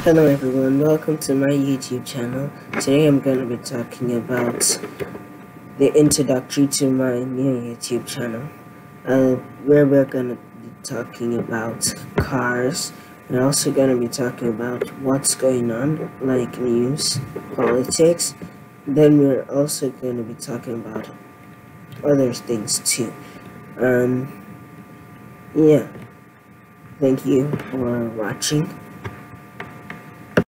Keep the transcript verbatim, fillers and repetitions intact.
Hello everyone, welcome to my YouTube channel. Today I'm going to be talking about the introductory to my new YouTube channel, uh, where we're going to be talking about cars. We're also going to be talking about what's going on, like news, politics. Then we're also going to be talking about other things too. Um, yeah, thank you for watching.